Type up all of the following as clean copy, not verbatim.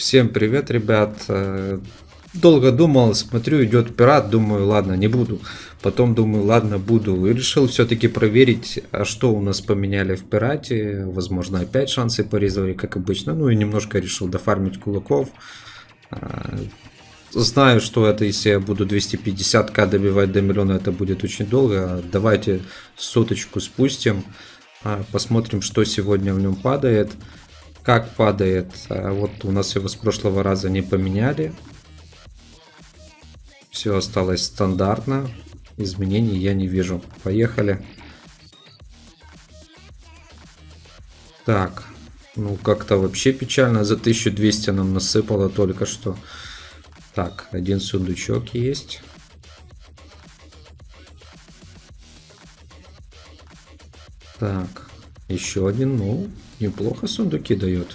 Всем привет, ребят. Долго думал, смотрю, идет пират, думаю, ладно, не буду. Потом думаю, ладно, буду. И решил все-таки проверить, а что у нас поменяли в пирате. Возможно, опять шансы порезали, как обычно. Ну и немножко решил дофармить кулаков. А, Знаю, что это, если я буду 250к добивать до миллиона, это будет очень долго. Давайте соточку спустим. Посмотрим, что сегодня в нем падает. Как падает. Вот у нас его с прошлого раза не поменяли. Все осталось стандартно. Изменений я не вижу. Поехали. Так. Ну, как-то вообще печально. За 1200 нам насыпало только что. Так, один сундучок есть. Так, еще один. Ну, неплохо сундуки дает.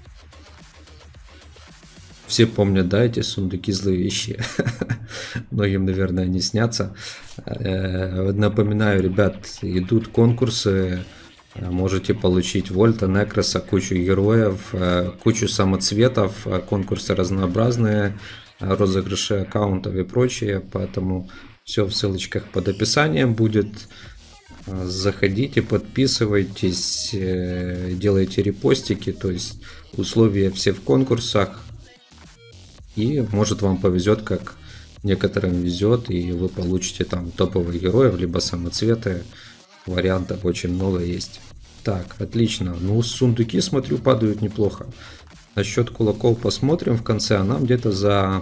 Все помнят, да, эти сундуки злые вещи. Многим, наверное, не снятся. Напоминаю, ребят, идут конкурсы. Можете получить Вольта, Некроса, кучу героев, кучу самоцветов, конкурсы разнообразные, розыгрыши аккаунтов и прочее. Поэтому все в ссылочках под описанием будет. Заходите, подписывайтесь, делайте репостики. То есть условия все в конкурсах. И может вам повезет, как некоторым везет, и вы получите там топовых героев, либо самоцветы. Вариантов очень много есть. Так, отлично. Ну, сундуки, смотрю, падают неплохо. Насчет кулаков посмотрим в конце. А нам где-то за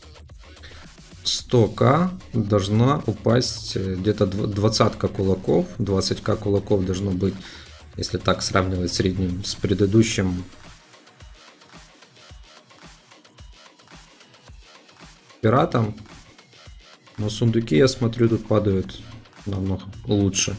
100к должна упасть где-то 20к кулаков. 20к кулаков должно быть, если так сравнивать в среднем с предыдущим пиратом. Но сундуки, я смотрю, тут падают намного лучше.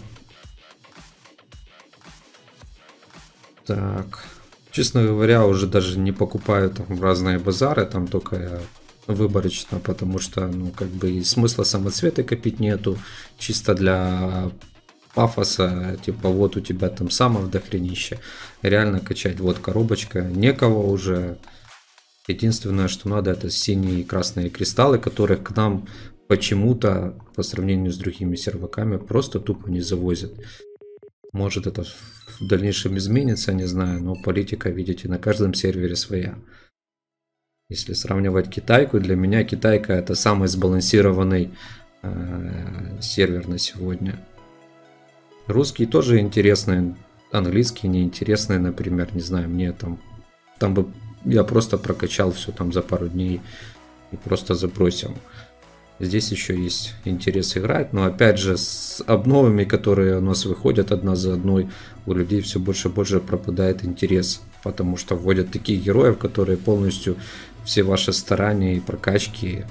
Так, честно говоря, уже даже не покупаю там разные базары, там только выборочно, потому что, ну, как бы и смысла самоцветы копить нету, чисто для пафоса, типа вот у тебя там самов дохренище, реально качать, вот коробочка, некого уже. Единственное, что надо, это синие и красные кристаллы, которых к нам почему-то, по сравнению с другими серваками, просто тупо не завозят. Может, это в дальнейшем изменится, не знаю, но политика, видите, на каждом сервере своя. Если сравнивать китайку, для меня китайка это самый сбалансированный сервер на сегодня. Русский тоже интересный, английский неинтересный, например, не знаю, мне там бы я просто прокачал все там за пару дней и просто забросил. Здесь еще есть интерес играть, но опять же с обновами, которые у нас выходят одна за одной, у людей все больше и больше пропадает интерес, потому что вводят таких героев, которые полностью все ваши старания и прокачки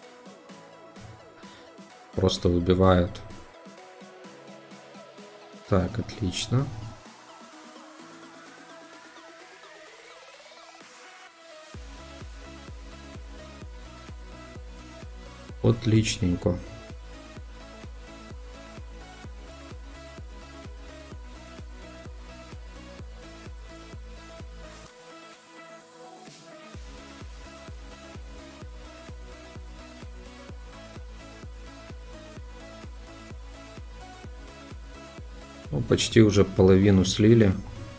просто выбивают. Так, отлично. Отличненько. Ну, почти уже половину слили.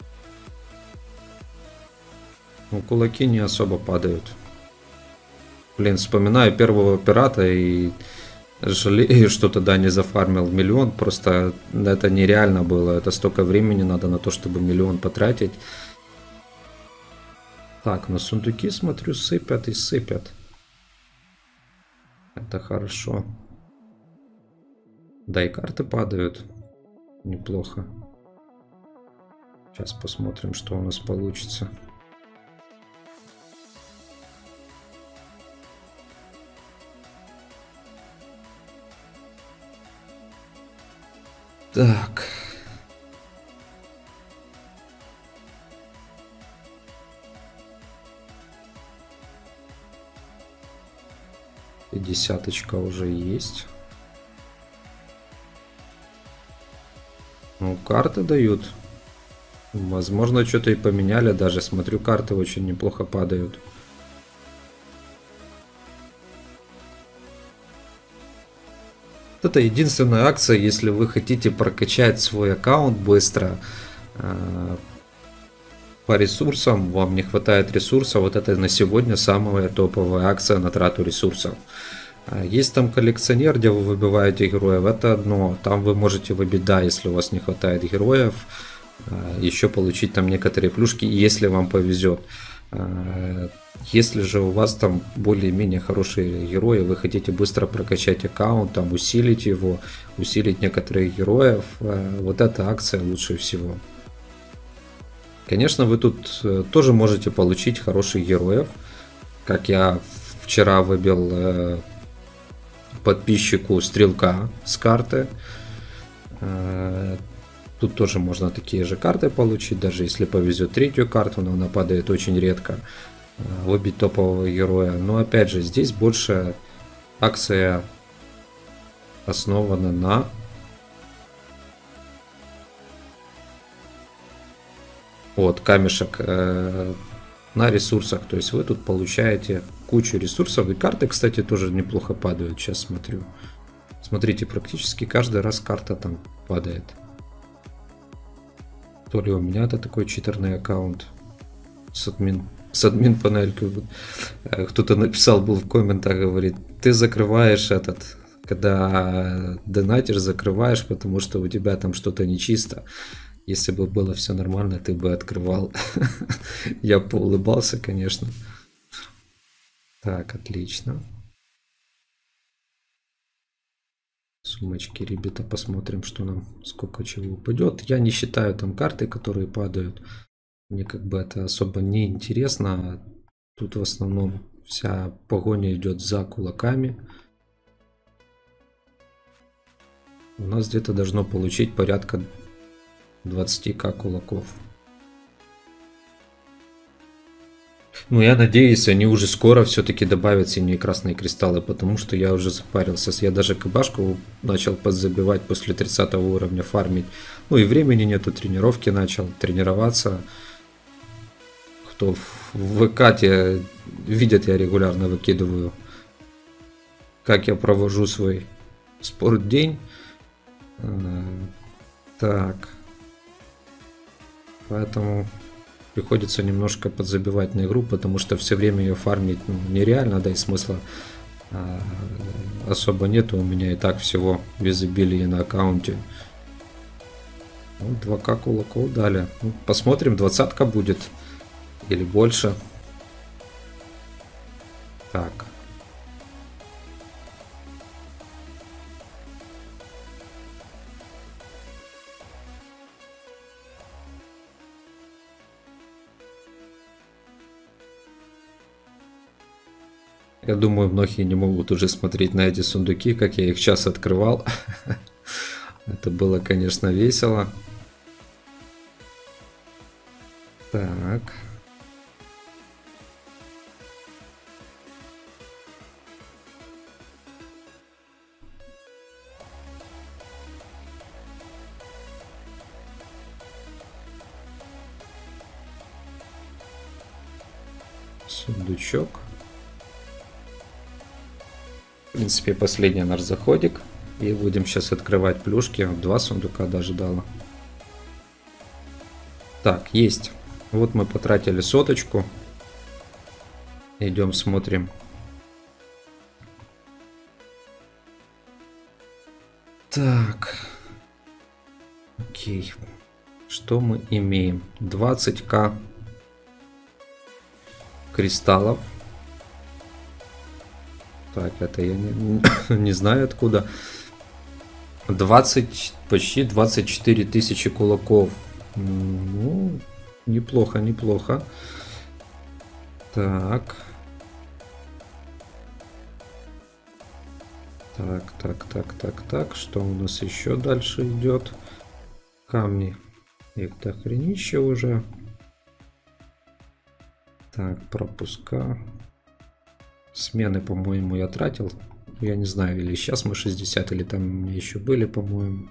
Ну, кулаки не особо падают. Блин, вспоминаю первого пирата и жалею, что тогда не зафармил миллион. Просто это нереально было. Это столько времени надо на то, чтобы миллион потратить. Так, на сундуки, смотрю, сыпят и сыпят. Это хорошо. Да, и карты падают. Неплохо. Сейчас посмотрим, что у нас получится. Так. Десяточка уже есть. Ну, карты дают. Возможно, что-то и поменяли даже. Смотрю, карты очень неплохо падают. Это единственная акция, если вы хотите прокачать свой аккаунт быстро. По ресурсам, вам не хватает ресурсов, вот это на сегодня самая топовая акция на трату ресурсов. Есть там коллекционер, где вы выбиваете героев, это одно, там вы можете выбить, да, если у вас не хватает героев, еще получить там некоторые плюшки, если вам повезет. Если же у вас там более-менее хорошие герои, вы хотите быстро прокачать аккаунт, там усилить его, усилить некоторых героев, вот эта акция лучше всего. Конечно, вы тут тоже можете получить хороших героев, как я вчера выбил подписчику стрелка с карты. Тут тоже можно такие же карты получить, даже если повезет третью карту, но она падает очень редко. Выбить топового героя. Но опять же, здесь больше акция основана на камешек на ресурсах. То есть вы тут получаете кучу ресурсов. И карты, кстати, тоже неплохо падают. Сейчас смотрю. Смотрите, практически каждый раз карта там падает. То ли у меня это такой читерный аккаунт с админ панелькой. Кто-то написал был в комментах, говорит, ты закрываешь когда донатишь, закрываешь, потому что у тебя там что-то нечисто. Если бы было все нормально, ты бы открывал. Я поулыбался, конечно. Так, отлично. Сумочки, ребята, посмотрим, что нам, сколько чего упадет. Я не считаю там карты, которые падают. Мне как бы это особо не интересно. Тут в основном вся погоня идет за кулаками. У нас где-то должно получить порядка 20к кулаков. Ну, я надеюсь, они уже скоро все-таки добавят синие и красные кристаллы, потому что я уже запарился. Я даже КБшку начал подзабивать после 30 уровня фармить. Ну и времени нету, тренировки начал тренироваться. Кто в ВК видят, я регулярно выкидываю, как я провожу свой спортдень. Так. Поэтому приходится немножко подзабивать на игру, потому что все время ее фармить нереально, да и смысла особо нету. У меня и так всего в изобилии на аккаунте. Ну, 2к кулаков дали. Ну, посмотрим, 20-ка будет или больше. Так. Я думаю, многие не могут уже смотреть на эти сундуки, как я их сейчас открывал. Это было, конечно, весело. Так. Сундучок. В принципе, последний наш заходик. И будем сейчас открывать плюшки. 2 сундука даже дало. Так, есть. Вот мы потратили 100. Идем смотрим. Так. Окей. Что мы имеем? 20к кристаллов. Так, это я не знаю откуда. почти 24 тысячи кулаков. Ну, неплохо, неплохо. Так. Так. Что у нас еще дальше идет? Камни. Их дохренище уже. Так, пропуска. Смены, по-моему, я тратил. Я не знаю, или сейчас мы 60, или там у меня еще были, по-моему.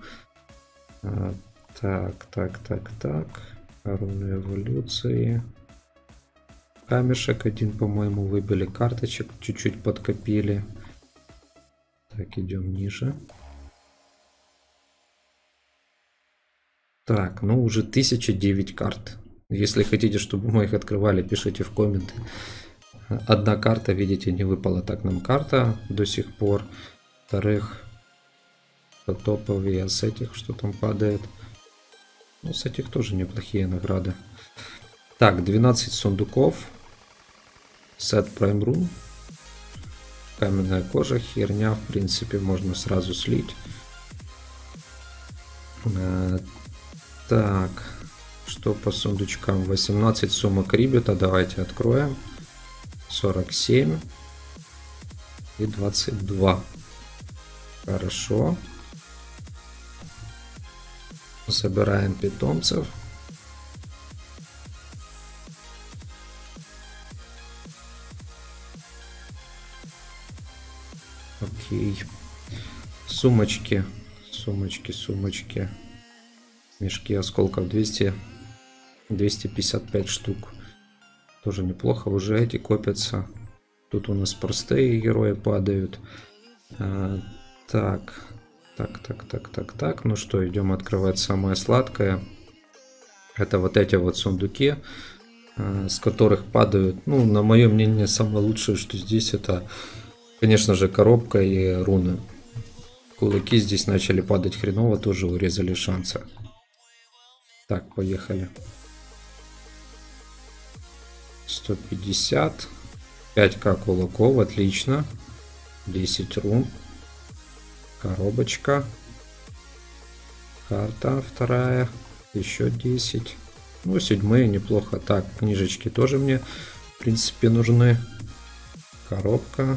Так. Оружие эволюции. Камешек один, по-моему, выбили. Карточек чуть-чуть подкопили. Так, идем ниже. Так, ну уже 1009 карт. Если хотите, чтобы мы их открывали, пишите в комменты. Одна карта, видите, не выпала так нам карта до сих пор. Во-вторых, топовые, а с этих что там падает? Ну, с этих тоже неплохие награды. Так, 12 сундуков. Сет Prime Room. Каменная кожа, херня, в принципе, можно сразу слить. Так, что по сундучкам? 18 сумок рибета, давайте откроем. 47 и 22. Хорошо. Собираем питомцев. Окей. Сумочки. Сумочки. Мешки осколков 255 штук. Тоже неплохо. Уже эти копятся. Тут у нас простые герои падают. Так. Ну что, идем открывать самое сладкое. Это вот эти вот сундуки, с которых падают, ну, на мое мнение, самое лучшее, что здесь, это, конечно же, коробка и руны. Кулаки здесь начали падать хреново, тоже урезали шансы. Так, поехали. 150. 5к кулаков, отлично. 10 рун. Коробочка. Карта вторая. Еще 10. Ну, 7 неплохо. Так, книжечки тоже мне, в принципе, нужны. Коробка.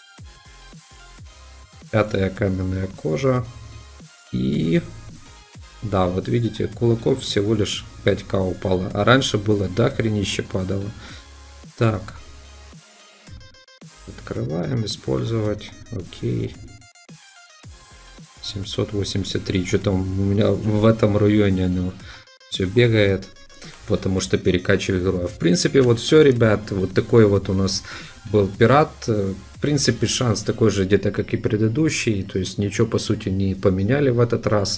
5-я каменная кожа. И... да, вот видите, кулаков всего лишь 5к упало. А раньше было до хренище падало. Так. Открываем, использовать. Окей. 783. Что там у меня в этом районе, ну, все бегает, потому что перекачиваю героя. В принципе, вот все, ребят. Вот такой вот у нас был пират. В принципе, шанс такой же где-то, как и предыдущий. То есть ничего, по сути, не поменяли в этот раз.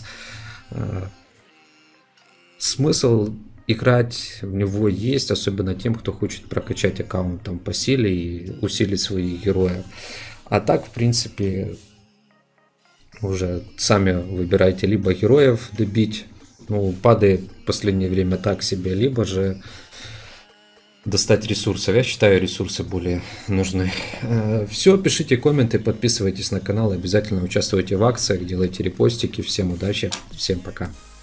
Смысл играть в него есть, особенно тем, кто хочет прокачать аккаунт там по силе и усилить своих героев. А так, в принципе, уже сами выбирайте, либо героев добить, ну, падает в последнее время так себе, либо же достать ресурсов. Я считаю, ресурсы более нужны. Все, пишите комменты, подписывайтесь на канал, обязательно участвуйте в акциях, делайте репостики. Всем удачи, всем пока.